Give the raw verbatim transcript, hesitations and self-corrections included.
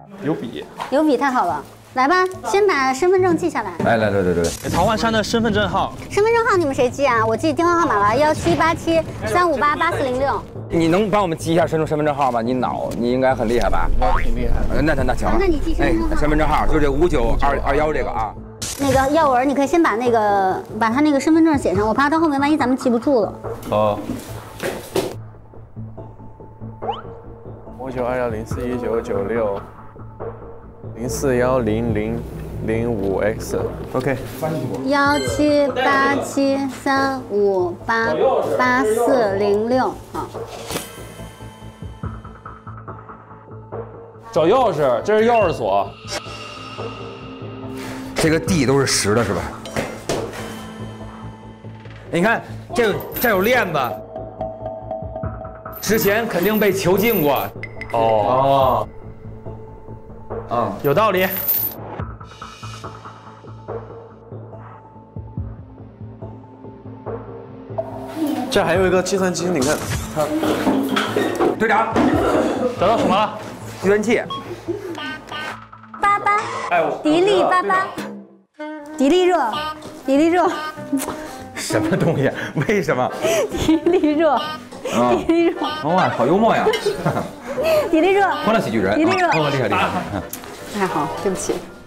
有笔， 有笔太好了。来吧，先把身份证记下来。 来来来来来， 曹万山的身份证号。 身份证号你们谁记啊？我记电话号码了，幺七八七三五八八四零六。 你能帮我们记一下身份身份证号吗？你脑你应该很厉害吧？ 我挺厉害。 那那那行了。 那你记身份证号。 身份证号就这五九二二幺这个啊。 那个耀文，你可以先把那个把他那个身份证写上，我怕到后面万一咱们记不住了。 好。 五九二幺零四一九九六零四幺零零零五 X。OK。 幺七八七三五八八四零六，好。 找钥匙，这是钥匙锁。 这个地都是实的，是吧？你看，这这有链子，之前肯定被囚禁过。 哦。 嗯， 有道理。 这还有一个计算机，你看它。 队长， 找到什么了？ 计算器。 八八。 哎，我。 迪丽八八。迪丽热，迪丽热。 什么东西？为什么？ 迪丽热。迪丽热。 哇，好幽默呀！ 迪丽热。 欢乐喜剧人。 迪丽热。 哦，厉害厉害。 还好，对不起。